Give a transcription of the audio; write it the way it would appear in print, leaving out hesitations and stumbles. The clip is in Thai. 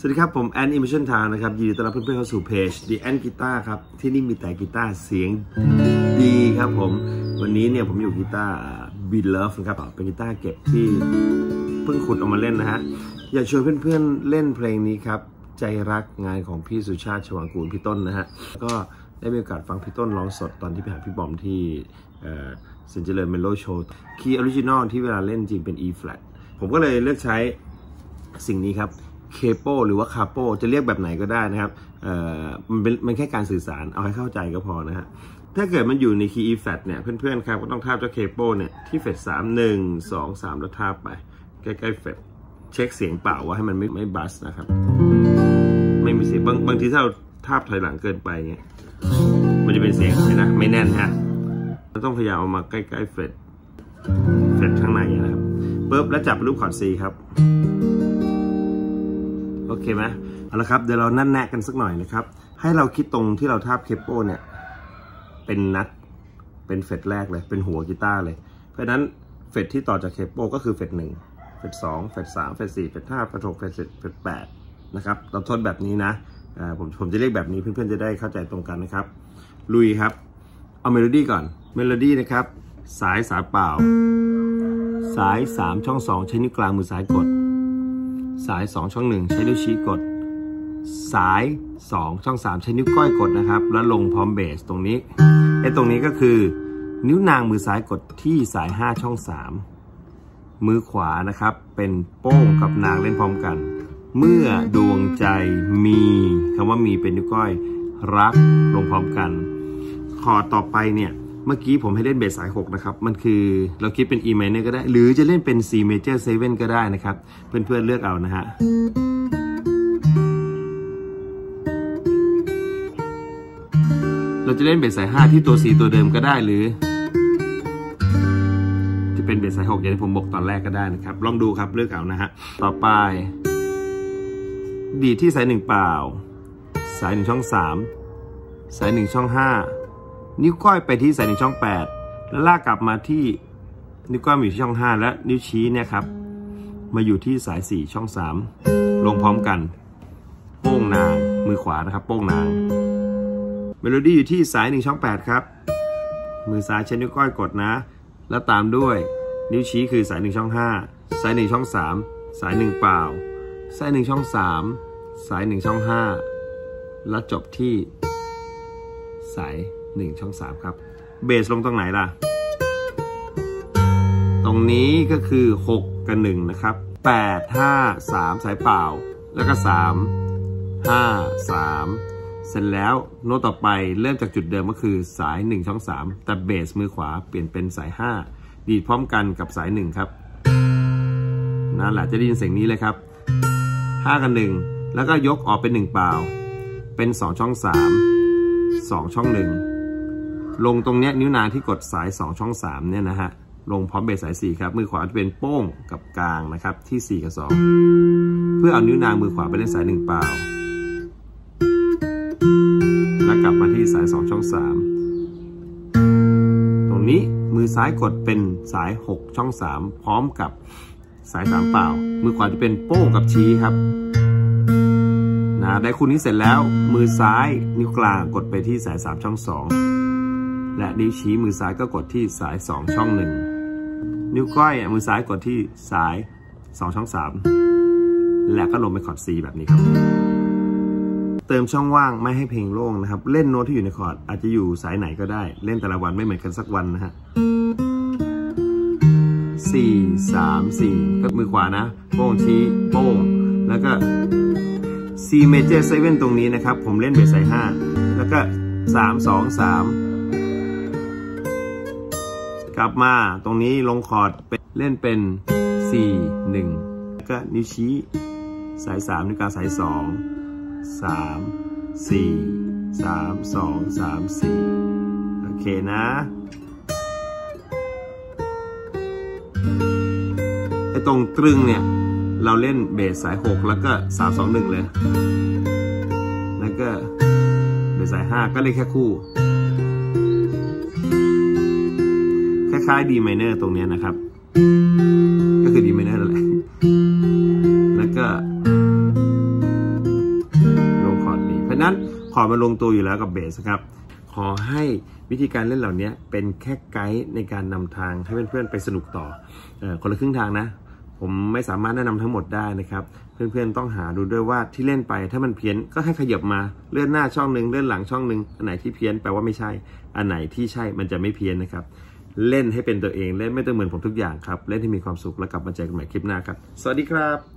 สวัสดีครับผมแอนอิมเมชั่นทาวนะครับยินดีต้อนรับเพื่อนๆเข้าสู่เพจ The Ant Guitar ครับที่นี่มีแต่กีตาร์เสียงดีครับผมวันนี้เนี่ยผมอยู่กีตาร์ Beat Love นะครับเป็นกีตาร์เก็บที่เพิ่งขุดออกมาเล่นนะฮะอยากชวนเพื่อนๆเล่นเพลงนี้ครับใจรักงานของพี่สุชาติชวางกูลพี่ต้นนะฮะก็ได้มีโอกาสฟังพี่ต้นร้องสดตอนที่ไปหาพี่บอมที่สินเจริญเมโลโชว์คีย์ออริจินอลที่เวลาเล่นจริงเป็น E flat ผมก็เลยเลือกใช้สิ่งนี้ครับเคโปหรือว่าคาโปจะเรียกแบบไหนก็ได้นะครับมันแค่การสื่อสารเอาให้เข้าใจก็พอนะฮะถ้าเกิดมันอยู่ในคีย์ E flat เนี่ยเพื่อนๆครับก็ต้องทาบเจ้าเคโปเนี่ยที่เฟรต3 1 2 3แล้วทาบไปใกล้ๆเฟรตเช็คเสียงเปล่าว่าให้มันไม่บัสนะครับไม่มีเสียงบางทีถ้าเราทาบถอยหลังเกินไปเงี้ยมันจะเป็นเสียงนะไม่แน่นฮะเราต้องพยายามเอามาใกล้ๆเฟรตข้างในนะครับปุ๊บแล้วจับรูปคอร์ด C ครับโอเคไหมเอาละครับเดี๋ยวเรานั่นแนะกันสักหน่อยนะครับให้เราคิดตรงที่เราทาบเคโปเนี่ยเป็นนัดเป็นเฟรตแรกเลยเป็นหัวกีตาร์เลยเพราะฉะนั้นเฟรตที่ต่อจากเคโปก็คือเฟรต1เฟรต2เฟรต3เฟรต4เฟรต5เฟรต6เฟรต7เฟรต8นะครับเราทดแบบนี้นะผมจะเรียกแบบนี้เพื่อนๆจะได้เข้าใจตรงกันนะครับลุยครับเอาเมโลดี้ก่อนเมโลดี้นะครับสายเปล่าสาย3ช่อง2ใช้นิ้วกลางมือซ้ายกดสาย2ช่อง1ใช้นิ้วชี้กดสาย2ช่อง3ใช้นิ้วก้อยกดนะครับแล้วลงพร้อมเบสตรงนี้ตรงนี้ก็คือนิ้วนางมือซ้ายกดที่สาย5ช่อง3มือขวานะครับเป็นโป้งกับนางเล่นพร้อมกันเมื่อดวงใจมีคำว่ามีเป็นนิ้วก้อยรักลงพร้อมกันคอร์ดต่อไปเนี่ยเมื่อกี้ผมให้เล่นเบสสาย6นะครับมันคือเราคิดเป็น E minor ก็ได้หรือจะเล่นเป็น C major 7ก็ได้นะครับเพื่อนๆเลือกเอานะฮะเราจะเล่นเบสสาย5ที่ตัว C ตัวเดิมก็ได้หรือจะเป็นเบสสาย6อย่างที่ผมบอกตอนแรกก็ได้นะครับลองดูครับเลือกเอานะฮะต่อไปดีที่สาย1เปล่าสาย1ช่อง3สาย1ช่อง5นิ้วก้อยไปที่สาย1ช่อง8แล้วลากกลับมาที่นิ้วก้อยอยู่ที่ช่อง5และนิ้วชี้เนี่ยครับมาอยู่ที่สาย4ช่อง3ลงพร้อมกันโป้งนางมือขวานะครับโป้งนางเมโลดี้อยู่ที่สาย1ช่อง8ครับมือซ้ายใช้นิ้วก้อยกดนะแล้วตามด้วยนิ้วชี้คือสาย1ช่อง5สาย1ช่อง3สาย1เปล่าสาย1ช่อง3สาย1ช่อง5แล้วจบที่สาย1ช่อง3ครับเบสลงตรงไหนล่ะตรงนี้ก็คือ6กับ1นะครับ8 5 3สายเปล่าแล้วก็3 5 3เสร็จแล้วโน้ตต่อไปเริ่มจากจุดเดิมก็คือสาย1ช่อง3แต่เบสมือขวาเปลี่ยนเป็นสาย5ดีดพร้อมกันกับสาย1ครับนั่นแหละจะได้ยินเสียงนี้เลยครับ5กับ1แล้วก็ยกออกเป็น1เปล่าเป็น2ช่อง3 2ช่อง1ลงตรงเนี้ยนิ้วนางที่กดสาย2ช่อง3เนี่ยนะฮะลงพร้อมเบสสาย4ครับมือขวาจะเป็นโป้งกับกลางนะครับที่4กับ2เพื่อเอานิ้วนางมือขวาไปเล่นสาย1เปล่าแล้วกลับมาที่สาย2ช่อง3ตรงนี้มือซ้ายกดเป็นสาย6ช่อง3พร้อมกับสาย3เปล่ามือขวาจะเป็นโป้งกับชี้ครับนะได้คู่นี้เสร็จแล้วมือซ้ายนิ้วกลางกดไปที่สาย3ช่อง2และนิ้วชี้มือซ้ายก็กดที่สาย2ช่อง1นิ้วก้อยมือซ้ายกดที่สาย2ช่อง3และก็ลงไปคอร์ด C แบบนี้ครับเติมช่องว่างไม่ให้เพลงโล่งนะครับเล่นโน้ตที่อยู่ในคอร์ดอาจจะอยู่สายไหนก็ได้เล่นแต่ละวันไม่เหมือนกันสักวันนะฮะ4 3 4ก็มือขวานะโป้งชี้โป้งแล้วก็C major 7ตรงนี้นะครับผมเล่นเบสสาย5แล้วก็3 2 3กลับมาตรงนี้ลงคอร์ดเล่นเป็น4 1แล้วก็นิ้วชี้สาย3นิ้วกลางสาย2 3 4 3 2 3 4โอเคนะตรงตรึงเนี่ยเราเล่นเบสสาย6แล้วก็3 2 1เลยแล้วก็เบสสาย5ก็เล่นแค่คู่คล้ายๆ D minor ตรงนี้นะครับก็คือ D minor นั่นแหละแล้วก็นั้นคอร์ดมันลงตัวอยู่แล้วกับเบสครับขอให้วิธีการเล่นเหล่านี้เป็นแค่ไกด์ในการนำทางให้เพื่อนๆไปสนุกต่อคนละครึ่งทางนะผมไม่สามารถแนะนำทั้งหมดได้นะครับเพื่อนๆต้องหาดูด้วยว่าที่เล่นไปถ้ามันเพี้ยนก็ให้ขยับมาเลื่อนหน้าช่องนึงเลื่อนหลังช่องนึงอันไหนที่เพี้ยนแปลว่าไม่ใช่อันไหนที่ใช่มันจะไม่เพี้ยนนะครับเล่นให้เป็นตัวเองเล่นไม่ต้องเหมือนผมทุกอย่างครับเล่นให้มีความสุขแล้วกลับมาเจอกันใหม่คลิปหน้าครับสวัสดีครับ